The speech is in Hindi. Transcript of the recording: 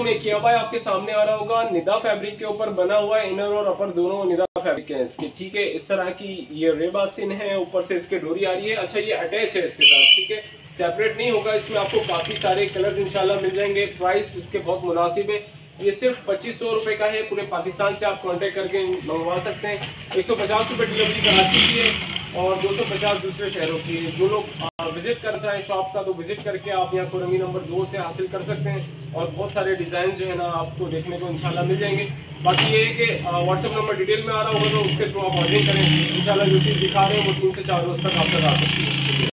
अस्सलामुअलैकुम। एक ये अबाया आपके सामने आ रहा होगा, निदा फैब्रिक के ऊपर बना हुआ है। इनर और अपर दोनों निदा फैब्रिक के हैं इसके, ठीक है। इस तरह की ये रेबासिन है, ऊपर से इसके डोरी आ रही है। अच्छा, ये अटैच है इसके साथ, ठीक है, सेपरेट नहीं होगा। इसमें आपको काफ़ी सारे कलर्स इंशाल्लाह मिल जाएंगे। प्राइस इसके बहुत मुनासिब है। ये सिर्फ 2500 रुपये का है। पूरे पाकिस्तान से आप कांटेक्ट करके मंगवा सकते हैं। 150 रुपये डिलीवरी कराची की है और 250 दूसरे शहरों की है। जो लोग विजिट कर चाहें शॉप का, तो विजिट करके आप यहाँ खुरमी नंबर 2 से हासिल कर सकते हैं। और बहुत सारे डिज़ाइन जो है ना आपको देखने को इंशाल्लाह मिल जाएंगे। बाकी ये है कि व्हाट्सएप नंबर डिटेल में आ रहा होगा, तो उसके थ्रू आप ऑर्डरिंग करें। इंशाल्लाह जो चीज़ दिखा रहे हैं वो 3 से 4 रोज़ तक आप तक आ सकती है।